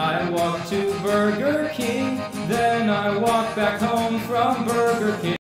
I walk to Burger King, then I walk back home from Burger King.